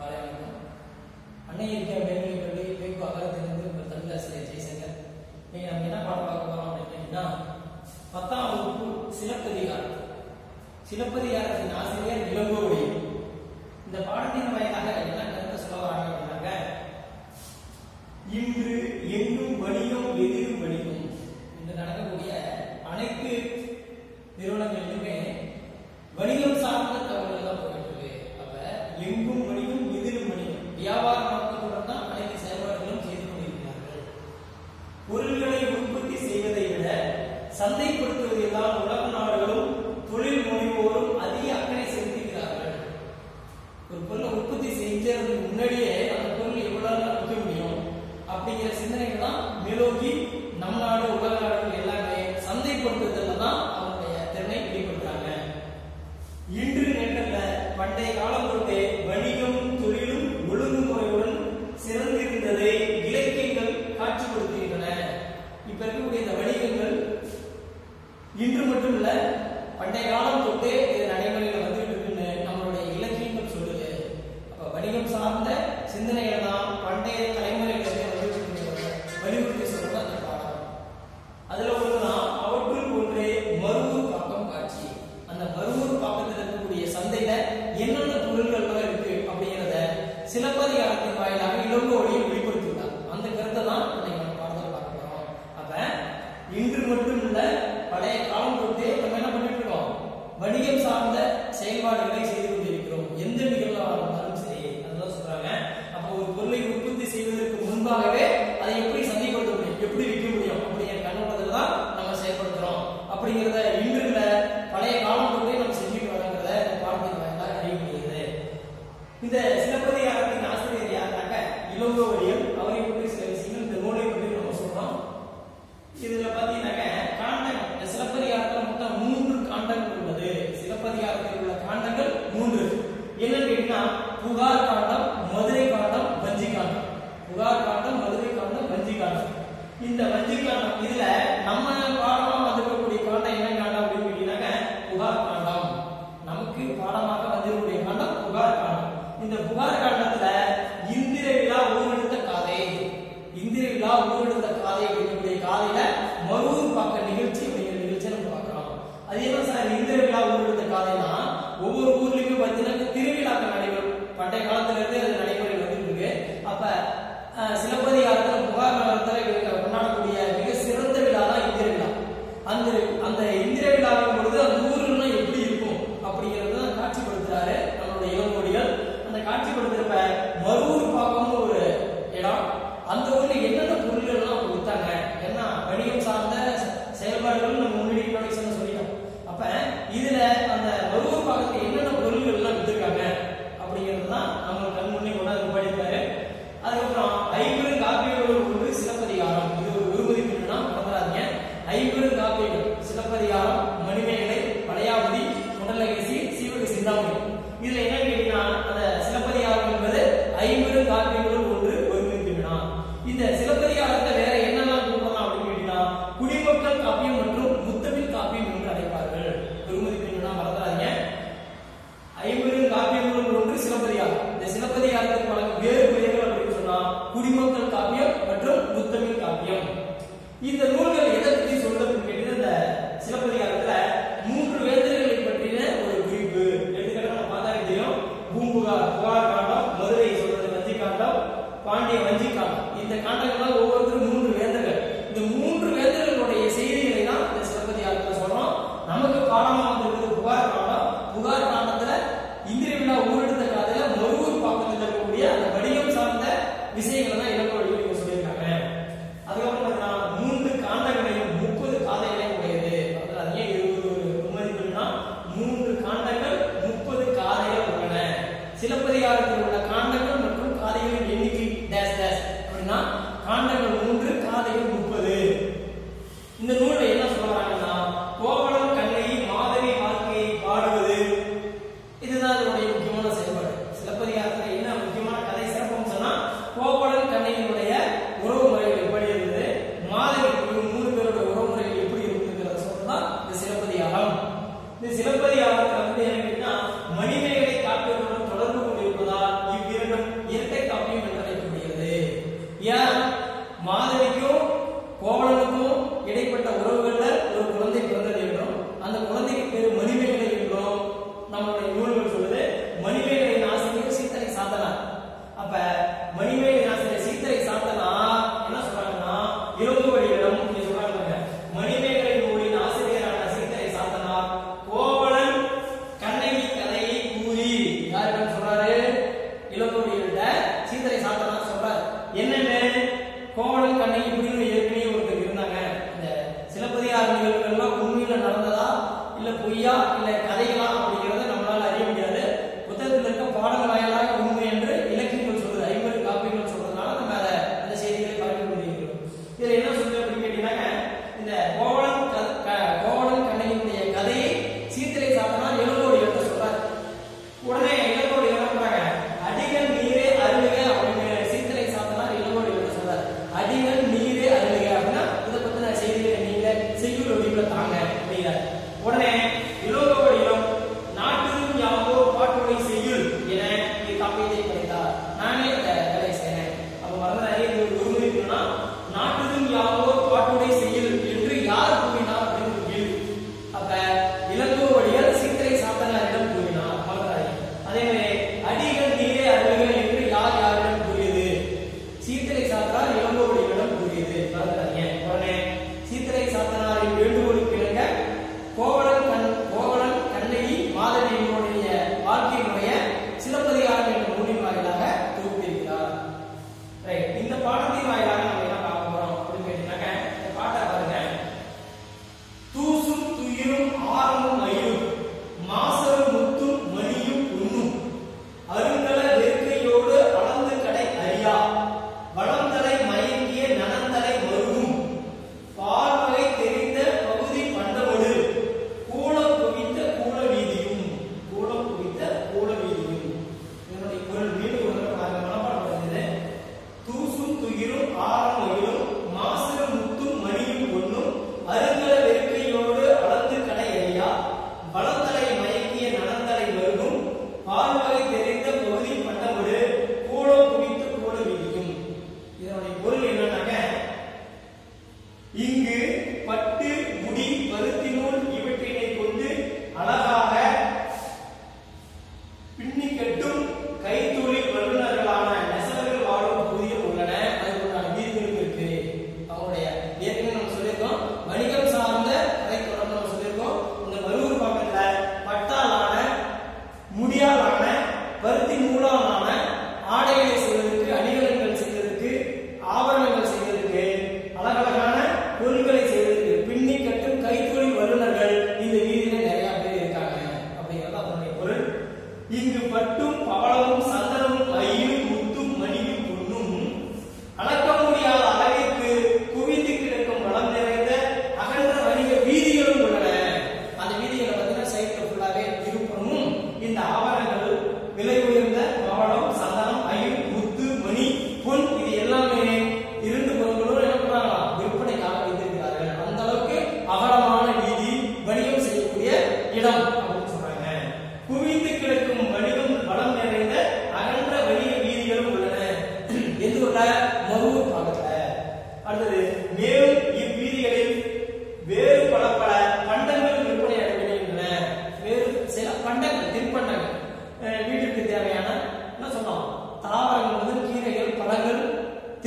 அன்னைக்கு மேல்நிலைப் பள்ளி பேக்கு அகரத்திலிருந்து உங்கள் தமிழ் ஆசிரியர் ஜெய்சங்கர். நீங்க நம்ம என்ன பாடம் பார்க்க போறோம் அப்படின்னா 10ஆம் வகுப்பு சிலப்பதிகாரம். சிலப்பதிகாரத்தின் ஆசிரியர் இளங்கோவடிகள். இந்த பாடத்தின் வாயிலாக என்ன கருத்தை சொல்ல வராங்க அப்படின்னாங்க, இன்று எங்கும் வணிகம் எதிரும் வணிகம். இன்று நடக்கக்கூடிய அனைத்து நிறுவனங்களிலுமே வணிகம் சார்ந்த தகவல்கள் தான் போயிட்டு இருக்கு. அப்ப எங்கும் வணிகம் எதிரும் வணிகம், வியாபார நோக்கத்துடன் தான் அனைத்து செயல்பாடுகளும் செய்து கொண்டிருக்கிறார்கள். பொருள்களை உற்பத்தி செய்வதை விட சந்தைப்படுத்துவதில் தான் உலக நாடுகளும் தொழில் முனைவோரும் அதிக அக்கறை செலுத்துகிறார்கள். ஒரு பொருளை உற்பத்தி செஞ்சதுக்கு முன்னாடியே அந்த பொருள் எவ்வளவு விற்க முடியும் அப்படிங்கிற சிந்தனைகள் தான் மேலோக்கி நம் நாடு உலக நாடுகள் எல்லாமே சந்தைப்படுத்துதல்ல தான் அவங்களுடைய திறனை வெளிப்படுத்துறாங்க. இன்று நேற்றல்ல பண்டைய காலம் தொட்டே வணிகம் தொழிலும் ஒழுங்குமுறையுடன் சிறந்திருந்ததை இலக்கியங்கள் காட்சிப்படுத்துகின்றன. இப்ப இருக்கக்கூடிய இந்த வணிகங்கள் இன்று மட்டும் இல்ல, பண்டைய காலம் தொட்டே இது நடைமுறையில் வந்துட்டு இருக்குன்னு நம்மளுடைய இலக்கியங்கள் சொல்லுது. அப்ப வணிகம் சார்ந்த சிந்தனைகள் தான் பண்டைய தலைமுறைகளிலே வலியுறுத்தி சொல்றது அந்த பாடம். அதுல ஒண்ணுதான் அவற்றுக்கு ஒன்றே மருவூர் பாக்கம் காட்சி. அந்த மருவூர் பாக்கத்தில் இருக்கக்கூடிய சந்தையில என்னென்ன பொருள்கள் இருக்கு அப்படிங்கிறத சிலப்பதிகாரத்தின் வாயிலாக இளங்கோவடிகள் வெளிப்படுத்தியுள்ளார். அந்த கருத்தை தான் நம்ம பாடத்தில் பார்க்க போறோம். அப்ப இன்று மட்டும் இல்ல, பழைய காலம் தொட்டே நம்ம என்ன பண்ணிட்டு இருக்கோம், வணிகம் சார்ந்த செயல்பாடுகளை செய்து கொண்டிருக்கிறோம். எந்த நிகழ்வாக இருந்தாலும் சரி, அதுதான் சொல்றாங்க. அப்ப ஒரு பொருளை உற்பத்தி செய்வதற்கு முன்பாகவே அதை எப்படி சந்தைப்படுத்த முடியும், எப்படி விற்க முடியும் அப்படிங்கிற கண்ணோட்டத்தில் தான் நம்ம செயல்படுத்துறோம். அப்படிங்கிறத இன்று இல்ல, பழைய காலம் தொட்டே நம்ம செஞ்சுட்டு வரோங்கிறத இந்த பாடத்தின் வாயிலாக அறிய முடியுது. இந்த சிலப்பதிகாரத்தின் ஆசிரியர் யாருனாக்க இளங்கோவடிகள். அவரை பற்றி சில விஷயங்கள் இந்த நூலை பற்றி நம்ம சொல்றோம். இதுல பாத்தீங்கன்னாக்க காண்டம், சிலப்பதிகாரத்துல மொத்தம் 3 காண்டங்கள் உள்ளது. சிலப்பதிகாரத்தில் உள்ள காண்டங்கள் 3. என்னன்னு கேட்டீங்கன்னா புகார் காண்டம், மதுரை காண்டம், வஞ்சி காண்டம். புகார் காண்டம், மதுரை காண்டம், வஞ்சி காண்டம். இந்த வஞ்சி காண்டம் இதுல நம்ம பாடமா வந்திருக்கக்கூடிய காண்டம் என்ன காண்டம் அப்படின்னு கேட்டீங்கன்னாக்க புகார் காண்டம். நமக்கு பாடமாக வந்திருக்கக்கூடிய காண்டம் புகார் காண்டம். இந்த புகார் காண்டத்துல இந்திர விழா ஊரெடுத்த காதை, இந்திர விழா ஊரெடுத்த காதை அப்படிங்கக்கூடிய காதையில மருவூர் பாக்க நிகழ்ச்சி அப்படிங்கிற நிகழ்ச்சியை நம்ம பார்க்கிறோம். அது என்ன சார் இந்திர விழா ஊரெடுத்த காதைனா, ஒவ்வொரு ஊர்லயுமே பார்த்தீங்கன்னா திருவிழாக்கள் நடைபெறும். பண்டைய காலத்துல இருந்து அது நடைமுறை வந்துட்டு இருக்கு. அப்ப சிலப்பதிகாரத்துல புகார் நகரத்துல கொண்டாடக்கூடிய மிக சிறந்த விழா தான் இந்திர விழா. அந்த இந்திர விழாவின் பொழுது அந்த ஊருன்னா எப்படி இருக்கும் அப்படிங்கறத காட்சிப்படுத்துறாரு நம்மளுடைய இளங்கோவடிகள். அந்த காட்சிப்படுத்துறப்ப மருவூர் பாக்கம்னு ஒரு இடம், அந்த ஊர்ல என்னென்ன பொருள்கள் எல்லாம் கொடுத்தாங்க, ஏன்னா வணிகம் சார்ந்த செயல்பாடுகள் நம்ம முன்னாடி இன்ட்ரோடக்ஷன் சொல்லிட்டோம். அப்ப இதுல அந்த மருவூர் பாக்கத்துல என்னென்ன பொருள்கள் எல்லாம் வித்துருக்காங்க அப்படிங்கிறது தான் நம்ம கண் முன்னே கொண்டாந்து படிப்பாரு. அதுக்கப்புறம் 50 காப்பியங்கள் ஒன்று சிலப்பதிகாரம். இது ஒரு விரும்புதினா மறந்துடாதீங்க. 50 காப்பியங்கள் சிலப்பதிகாரம், மணிமேகலை, படையாவதி, குண்டலகேசி, சீவக சிந்தாமணி. இதுல என்ன கேட்டீங்கன்னா அந்த சிலப்பதிகாரம் என்பது 50 காப்பியங்களும் ஒன்று ஒருங்கிணைந்தா. இந்த சிலப்பதிகாரத்தை வேற என்னெல்லாம் கூப்பிடலாம் அப்படின்னு கேட்டீங்கன்னா குடிமக்கள் காப்பியம் மற்றும் முத்தமிழ் காப்பியம் என்று அழைப்பார்கள். விரும்புதினா மறந்துடாதீங்க. 50 காப்பியங்களும் ஒன்று சிலப்பதிகாரம். இந்த சிலப்பதிகாரத்துக்கு வழங்கும் வேறு பெயர்கள் அப்படின்னு சொன்னா குடிமக்கள் காப்பியம் மற்றும் முத்தமிழ் காப்பியம். இந்த நூல்கள் எதை பற்றி சொல்றது கேட்டீங்கன்னா இந்த சிலப்பதிகாரத்துல 3 வேந்தர்களை பற்றின ஒரு குறிப்பு. எடுத்துக்காட்டு நம்ம பார்த்தா தெரியும். பூம்புகார் புகார் காண்டம், மதுரை சொல்றது வஞ்சி காண்டம், பாண்டிய வஞ்சி காண்டம். இந்த காண்டங்கள்லாம் ஒவ்வொருத்தரும் 3 வேந்தர்கள். இந்த 3 வேந்தர்களுடைய செய்திகளை தான் இந்த சிலப்பதிகாரத்துல சொல்றோம். நமக்கு பாடமா வந்திருக்கிறது புகார் காண்டம். புகார் காண்டத்துல இந்திர விழா ஊரெடுத்த காதையில மருவூர் பாக்கத்தில் இருக்கக்கூடிய அந்த வணிகம் சார்ந்த விஷயங்களை தான் இளங்கோவடிகள் சொல்லியிருக்காங்க. அதுக்கப்புறம் பார்த்தீங்கன்னா 3 காண்டங்களையும் 30 காதைகளையும் உடையது. அது ஏன் 20 மதிப்புன்னா 3 காண்டங்கள் 30 காதைகள் உள்ளன. சிலப்பதிகாரத்தில் உள்ள காண்டங்கள் மற்றும் காதைகளின் எண்ணிக்கை டேஸ் டேஸ் அப்படின்னா காண்டங்கள் 3, காதைகள் 30. இந்த நூலை என்ன சொல்றாங்கன்னா கோவலன் கண்ணகி மாதவி வாழ்க்கையை பாடுவது, இதுதான் இதனுடைய முக்கியமான செயல்பாடு. சிலப்பதிகாரத்துல என்ன முக்கியமான கதை சிறப்புன்னு சொன்னா கோவலன் கண்ணகியினுடைய உறவு முறைகள் எப்படி இருந்தது, மாதவி 3 பேரோட உறவு முறைகள் எப்படி இருக்குங்கிறத சொல்றதுதான் இந்த சிலப்பதிகாரம். இந்த சிலப்பதிகாரத்துல வந்து என்ன மணிமேகலை காப்பியத்துடன் தொடர்பு கொண்டிருப்பதால் இவ்விரண்டு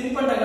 தின்பண்டங்கள்